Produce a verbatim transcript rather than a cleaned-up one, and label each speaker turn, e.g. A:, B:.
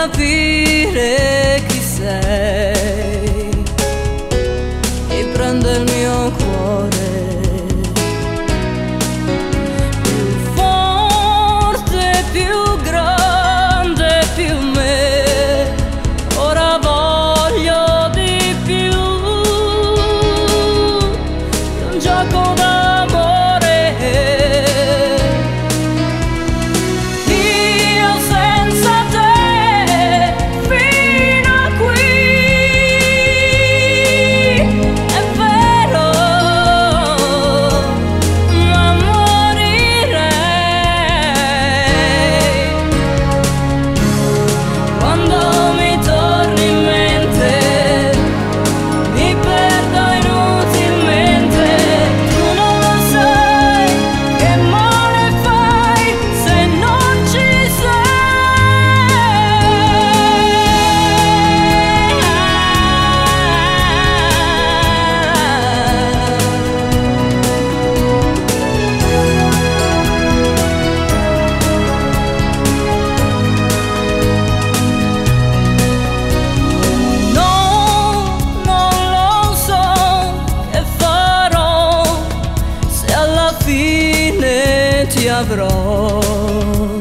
A: capire chi sei e prende il mio cuore più forte, più grande, più me. Ora voglio di più di un gioco d'amore. Io senza te fino a qui, è vero, ma morirei quando mi torni in mente. Mi perdo inutilmente, tu non lo sai che male fai se non ci No, non lo so che farò se alla fine ti avrò.